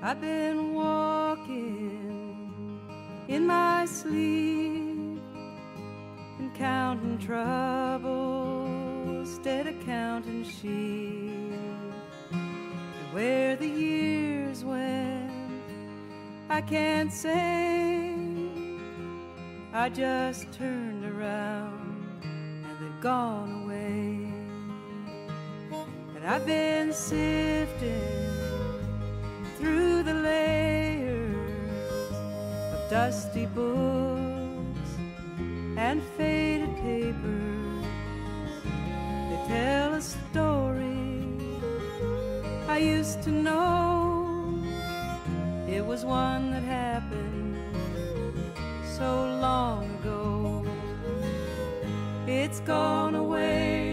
I've been walking in my sleep and counting troubles instead of counting sheep. And where the years went, I can't say. I just turned around and they've gone away. And I've been sifting through the layers of dusty books and faded papers. They tell a story I used to know. It was one that happened so long ago. It's gone away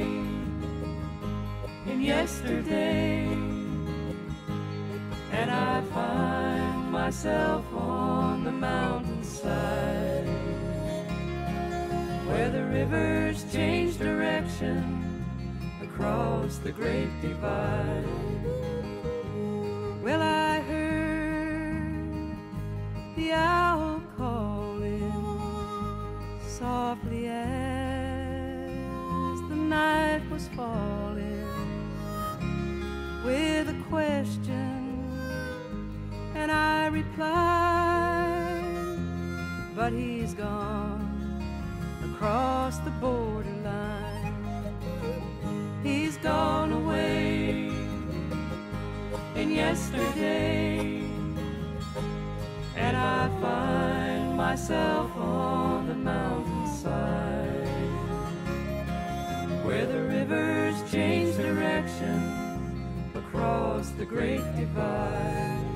in yesterday, and I find myself on the mountainside where the rivers change direction across the great divide. Well, I heard the owl calling softly as the night was falling with a question, and I replied, but he's gone across the borderline. He's gone away in yesterday, and I find myself on the mountainside where the rivers change direction across the great divide.